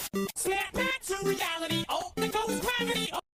Snap back to reality. Oh, there goes gravity.